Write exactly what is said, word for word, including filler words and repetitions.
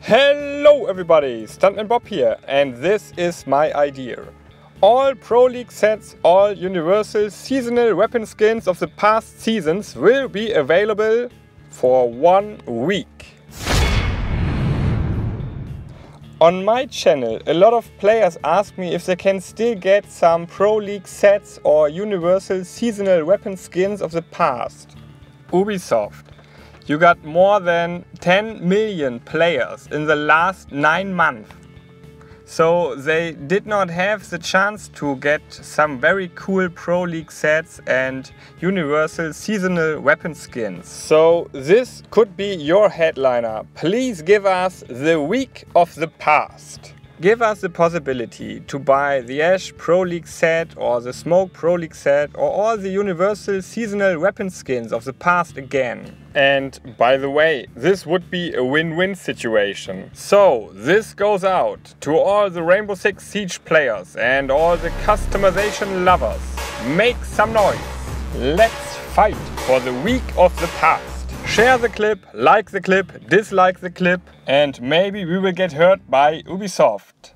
Hello everybody, Stuntman Bob here, and this is my idea. All Pro League sets, all universal seasonal weapon skins of the past seasons will be available for one week. On my channel, a lot of players ask me if they can still get some Pro League sets or universal seasonal weapon skins of the past. Ubisoft, you got more than ten million players in the last nine months. So they did not have the chance to get some very cool Pro League sets and universal seasonal weapon skins. So this could be your headliner. Please give us the week of the past. Give us the possibility to buy the Ash Pro League set or the Smoke Pro League set or all the universal seasonal weapon skins of the past again. And by the way, this would be a win-win situation. So this goes out to all the Rainbow Six Siege players and all the customization lovers. Make some noise. Let's fight for the week of the past. Share the clip, like the clip, dislike the clip, and maybe we will get hurt by Ubisoft.